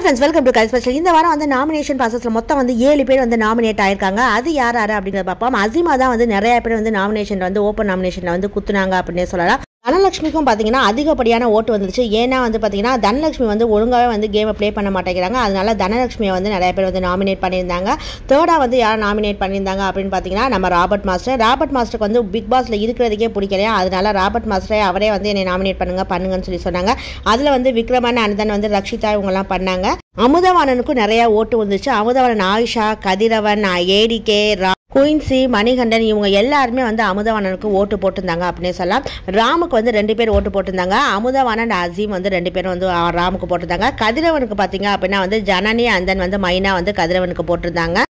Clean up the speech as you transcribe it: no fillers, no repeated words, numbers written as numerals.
Friends, welcome to கை special. இந்த வாரம் வந்து நாமினேஷன் ப்ராசஸில் மொத்தம் வந்து 7 பேர் வந்து நாமினேட் ஆயிருக்காங்க. அது யார் அப்படிங்கிறத பார்ப்போம். அசீமா தான் வந்து நிறைய பேர் வந்து நாமினேஷன் வந்து ஓப்பன் நாமினேஷனில் வந்து குத்துனாங்க அப்படின்னே சொல்லலாம். தனலட்சுமிக்கும் பார்த்தீங்கன்னா அதிகப்படியான ஓட்டு வந்துருச்சு. ஏன்னா வந்து பார்த்தீங்கன்னா தனலட்சுமி வந்து ஒழுங்காகவே வந்து கேமை ப்ளே பண்ண மாட்டேங்கிறாங்க. அதனால தனலட்சுமியை வந்து நிறைய பேர் வந்து நாமினேட் பண்ணியிருந்தாங்க. தேர்டாக வந்து யார் நாமினேட் பண்ணியிருந்தாங்க அப்படின்னு பார்த்தீங்கன்னா நம்ம ராபர்ட் மாஸ்டருக்கு வந்து பிக் பாஸில் இருக்கிறதுக்கே பிடிக்கலையா. அதனால ராபர்ட் மாஸ்டரை அவரே வந்து என்னை நாமினேட் பண்ணுங்கன்னு சொல்லி சொன்னாங்க. அதில் வந்து விக்ரமன் அனந்தன் வந்து ரக்ஷிதா இவங்கெல்லாம் பண்ணாங்க. அமுதவாணனுக்கும் நிறைய ஓட்டு வந்துச்சு. அமுதவாணன், ஆயிஷா, கதிரவன், ஏடிகே, குயின்சி, மணிகண்டன் இவங்க எல்லாருமே வந்து அமுதவாணனுக்கு ஓட்டு போட்டிருந்தாங்க அப்படின்னு சொல்லலாம். ராமுக்கு வந்து 2 பேர் ஓட்டு போட்டிருந்தாங்க. அமுதவாணன், அசீம் வந்து 2 பேரும் வந்து ராமுக்கு போட்டிருந்தாங்க. கதிரவனுக்கு பார்த்தீங்க அப்படின்னா வந்து ஜனனி அந்தன் வந்து மைனா வந்து கதிரவனுக்கு போட்டிருந்தாங்க.